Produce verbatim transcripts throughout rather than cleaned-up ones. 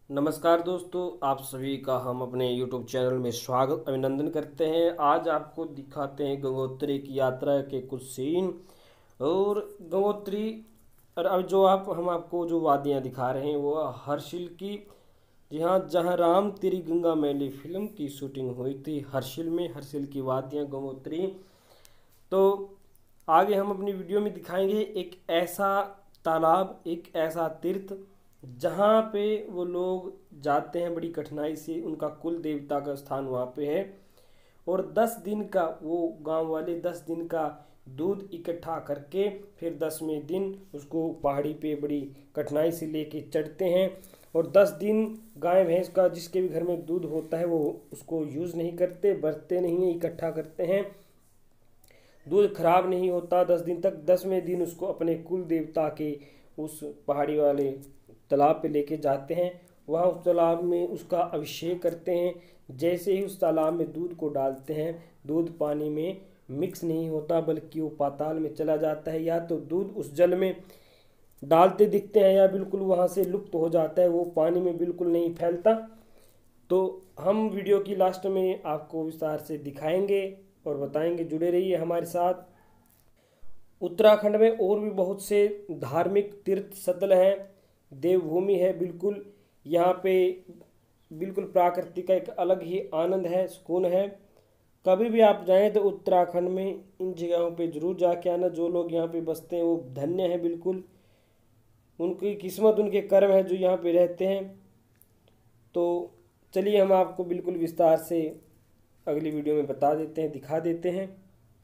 नमस्कार दोस्तों, आप सभी का हम अपने यूट्यूब चैनल में स्वागत अभिनंदन करते हैं। आज आपको दिखाते हैं गंगोत्री की यात्रा के कुछ सीन। और गंगोत्री और अब जो आप हम आपको जो वादियां दिखा रहे हैं वो हर्षिल की, जी हाँ, जहाँ राम तेरी गंगा मैली फिल्म की शूटिंग हुई थी हर्षिल में। हर्षिल की वादियां गंगोत्री। तो आगे हम अपनी वीडियो में दिखाएंगे एक ऐसा तालाब, एक ऐसा तीर्थ जहाँ पे वो लोग जाते हैं बड़ी कठिनाई से। उनका कुल देवता का स्थान वहाँ पे है। और दस दिन का वो गांव वाले दस दिन का दूध इकट्ठा करके फिर दसवें दिन उसको पहाड़ी पे बड़ी कठिनाई से लेके चढ़ते हैं। और दस दिन गाय भैंस का जिसके भी घर में दूध होता है वो उसको यूज़ नहीं करते, बरतते नहीं हैं, इकट्ठा करते हैं। दूध खराब नहीं होता दस दिन तक। दसवें दिन उसको अपने कुल देवता के उस पहाड़ी वाले तालाब पे लेके जाते हैं। वहाँ उस तालाब में उसका अभिषेक करते हैं। जैसे ही उस तालाब में दूध को डालते हैं, दूध पानी में मिक्स नहीं होता बल्कि वो पाताल में चला जाता है। या तो दूध उस जल में डालते दिखते हैं या बिल्कुल वहाँ से लुप्त हो जाता है, वो पानी में बिल्कुल नहीं फैलता। तो हम वीडियो की लास्ट में आपको विस्तार से दिखाएंगे और बताएंगे। जुड़े रहिए हमारे साथ। उत्तराखंड में और भी बहुत से धार्मिक तीर्थ स्थल हैं, देवभूमि है बिल्कुल। यहाँ पे बिल्कुल प्रकृति का एक अलग ही आनंद है, सुकून है। कभी भी आप जाएं तो उत्तराखंड में इन जगहों पे ज़रूर जाके आना। जो लोग यहाँ पे बसते हैं वो धन्य हैं बिल्कुल। उनकी किस्मत, उनके कर्म है जो यहाँ पे रहते हैं। तो चलिए हम आपको बिल्कुल विस्तार से अगली वीडियो में बता देते हैं, दिखा देते हैं।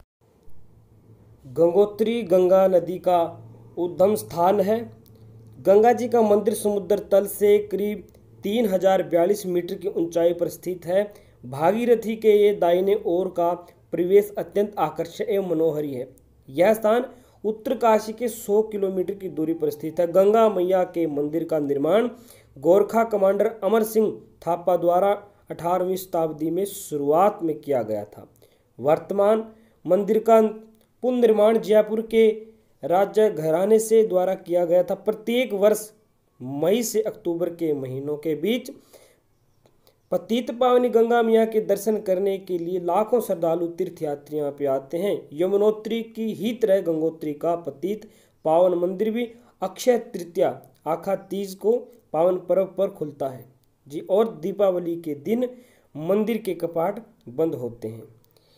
गंगोत्री गंगा नदी का उद्गम स्थान है। गंगा जी का मंदिर समुद्र तल से करीब तीन हजार बयालीस मीटर की ऊंचाई पर स्थित है। भागीरथी के ये दाहिने ओर का परिवेश अत्यंत आकर्षक एवं मनोहरी है। यह स्थान उत्तरकाशी के सौ किलोमीटर की दूरी पर स्थित है। गंगा मैया के मंदिर का निर्माण गोरखा कमांडर अमर सिंह थापा द्वारा अठारहवीं शताब्दी में शुरुआत में किया गया था। वर्तमान मंदिर का पुनर्निर्माण जयपुर के राज्य घराने से द्वारा किया गया था। प्रत्येक वर्ष मई से अक्टूबर के महीनों के बीच पतित पावनी गंगा मैया के दर्शन करने के लिए लाखों श्रद्धालु तीर्थयात्री यहाँ पे आते हैं। यमुनोत्री की ही तरह गंगोत्री का पतित पावन मंदिर भी अक्षय तृतीया आखा तीज को पावन पर्व पर खुलता है जी। और दीपावली के दिन मंदिर के कपाट बंद होते हैं।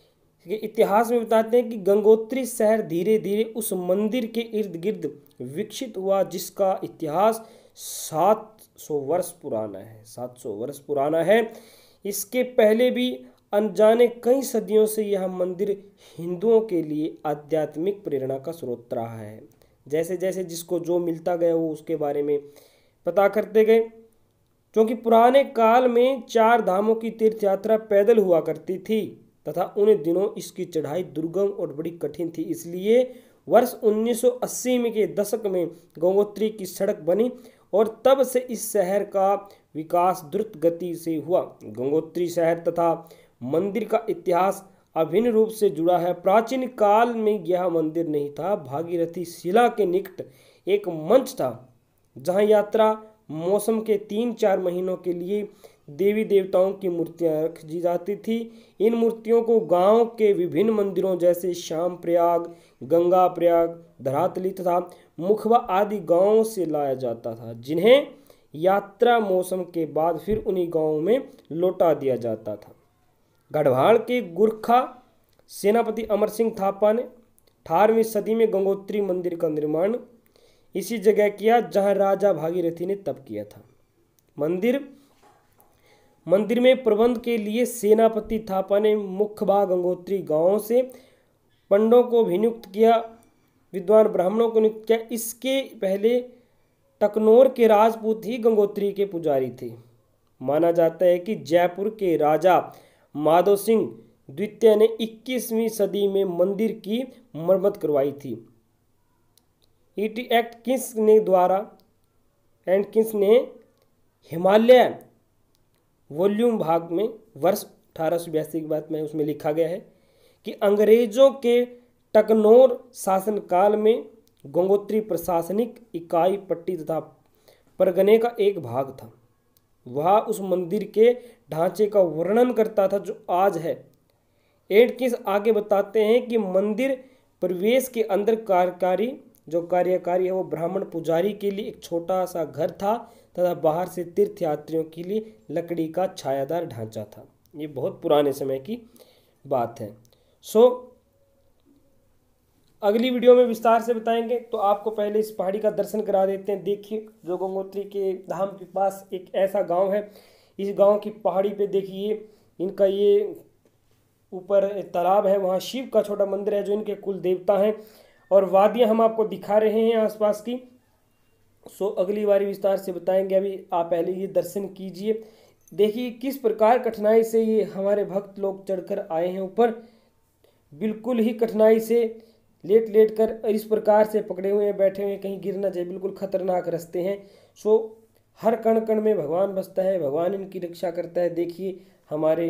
इतिहास में बताते हैं कि गंगोत्री शहर धीरे धीरे उस मंदिर के इर्द गिर्द विकसित हुआ जिसका इतिहास सात सौ वर्ष पुराना है। सात सौ वर्ष पुराना है। इसके पहले भी अनजाने कई सदियों से यह मंदिर हिंदुओं के लिए आध्यात्मिक प्रेरणा का स्रोत रहा है। जैसे जैसे जिसको जो मिलता गया वो उसके बारे में पता करते गए। क्योंकि पुराने काल में चार धामों की तीर्थ यात्रा पैदल हुआ करती थी तथा उन दिनों इसकी चढ़ाई दुर्गम और बड़ी कठिन थी। इसलिए वर्ष उन्नीस सौ अस्सी में के दशक में गंगोत्री की सड़क बनी और तब से इस शहर का विकास द्रुत गति से हुआ। गंगोत्री शहर तथा मंदिर का इतिहास अभिन्न रूप से जुड़ा है। प्राचीन काल में यह मंदिर नहीं था, भागीरथी शिला के निकट एक मंच था जहां यात्रा मौसम के तीन चार महीनों के लिए देवी देवताओं की मूर्तियां रख दी जाती थी। इन मूर्तियों को गांव के विभिन्न मंदिरों जैसे श्याम प्रयाग, गंगा प्रयाग, धरातली तथा मुखबा आदि गांवों से लाया जाता था, जिन्हें यात्रा मौसम के बाद फिर उन्हीं गांवों में लौटा दिया जाता था। गढ़वाल के गुरखा सेनापति अमर सिंह थापा ने अठारहवीं सदी में गंगोत्री मंदिर का निर्माण इसी जगह किया जहां राजा भागीरथी ने तप किया था। मंदिर मंदिर में प्रबंध के लिए सेनापति थापा ने मुखबा गंगोत्री गांव से पंडों को भी नियुक्त किया, विद्वान ब्राह्मणों को नियुक्त किया। इसके पहले टकनौर के राजपूत ही गंगोत्री के पुजारी थे। माना जाता है कि जयपुर के राजा माधव सिंह द्वितीय ने इक्कीसवीं सदी में मंदिर की मरम्मत करवाई थी। ईटी एटकिंस ने द्वारा एटकिंस ने हिमालय वॉल्यूम भाग में वर्ष अठारह सौ बयासी की बात में उसमें लिखा गया है कि अंग्रेजों के टकनौर शासनकाल में गंगोत्री प्रशासनिक इकाई पट्टी तथा परगने का एक भाग था। वह उस मंदिर के ढांचे का वर्णन करता था जो आज है। एटकिंस आगे बताते हैं कि मंदिर प्रवेश के अंदर कार्यकारी जो कार्यकारी है वो ब्राह्मण पुजारी के लिए एक छोटा सा घर था तथा बाहर से तीर्थयात्रियों के लिए लकड़ी का छायादार ढांचा था। ये बहुत पुराने समय की बात है। सो अगली वीडियो में विस्तार से बताएंगे। तो आपको पहले इस पहाड़ी का दर्शन करा देते हैं। देखिए, जो गंगोत्री के धाम के पास एक ऐसा गांव है, इस गांव की पहाड़ी पे देखिए इनका ये ऊपर तालाब है, वहाँ शिव का छोटा मंदिर है जो इनके कुल देवता हैं, और वादियाँ हम आपको दिखा रहे हैं आसपास की। सो अगली बारी विस्तार से बताएंगे। अभी आप पहले ये दर्शन कीजिए। देखिए किस प्रकार कठिनाई से ये हमारे भक्त लोग चढ़कर आए हैं ऊपर, बिल्कुल ही कठिनाई से लेट लेट कर इस प्रकार से पकड़े हुए हैं, बैठे हुए, कहीं गिर ना जाए, बिल्कुल खतरनाक रास्ते हैं। सो हर कण कण में भगवान बसता है, भगवान इनकी रक्षा करता है। देखिए हमारे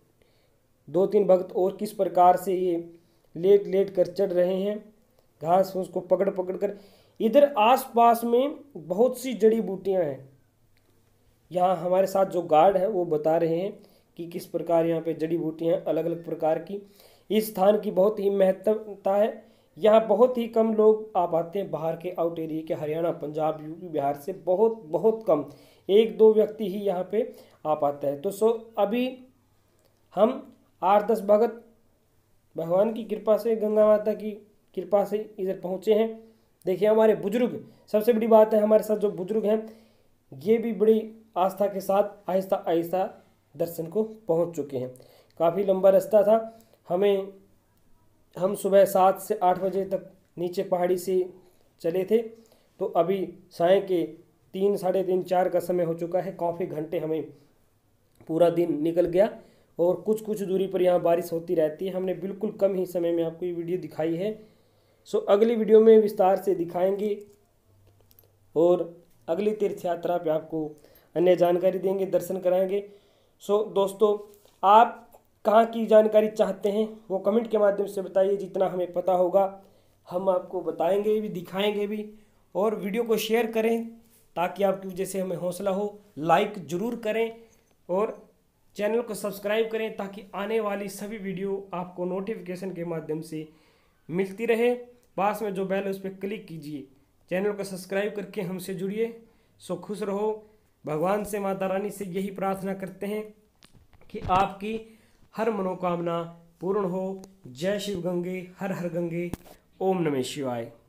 दो तीन भक्त और किस प्रकार से ये लेट लेट कर चढ़ रहे हैं, घास फूस को पकड़ पकड़ कर। इधर आसपास में बहुत सी जड़ी बूटियां हैं। यहाँ हमारे साथ जो गार्ड है वो बता रहे हैं कि किस प्रकार यहाँ पे जड़ी बूटियां अलग अलग प्रकार की। इस स्थान की बहुत ही महत्वता है। यहाँ बहुत ही कम लोग आ पाते हैं बाहर के, आउट एरिया के, हरियाणा, पंजाब, यूपी, बिहार से बहुत बहुत कम, एक दो व्यक्ति ही यहाँ पे आ पाता है। तो सो अभी हम आठ दस भगत भगवान की कृपा से, गंगा माता की कृपा से इधर पहुँचे हैं। देखिए हमारे बुजुर्ग, सबसे बड़ी बात है हमारे साथ जो बुजुर्ग हैं ये भी बड़ी आस्था के साथ आहिस्ता आहिस्ता दर्शन को पहुंच चुके हैं। काफ़ी लंबा रास्ता था। हमें हम सुबह सात से आठ बजे तक नीचे पहाड़ी से चले थे, तो अभी साय के तीन साढ़े तीन चार का समय हो चुका है। काफ़ी घंटे हमें पूरा दिन निकल गया, और कुछ कुछ दूरी पर यहाँ बारिश होती रहती है। हमने बिल्कुल कम ही समय में आपको ये वीडियो दिखाई है। सो अगली वीडियो में विस्तार से दिखाएंगे, और अगली तीर्थ यात्रा पे आपको अन्य जानकारी देंगे, दर्शन कराएंगे। सो दोस्तों, आप कहाँ की जानकारी चाहते हैं वो कमेंट के माध्यम से बताइए। जितना हमें पता होगा हम आपको बताएंगे भी, दिखाएंगे भी, और वीडियो को शेयर करें ताकि आपकी वजह से हमें हौसला हो। लाइक ज़रूर करें और चैनल को सब्सक्राइब करें ताकि आने वाली सभी वीडियो आपको नोटिफिकेशन के माध्यम से मिलती रहे। पास में जो बेल है उस पर क्लिक कीजिए, चैनल को सब्सक्राइब करके हमसे जुड़िए। सो खुश रहो। भगवान से, माता रानी से यही प्रार्थना करते हैं कि आपकी हर मनोकामना पूर्ण हो। जय शिव गंगे, हर हर गंगे, ओम नमः शिवाय।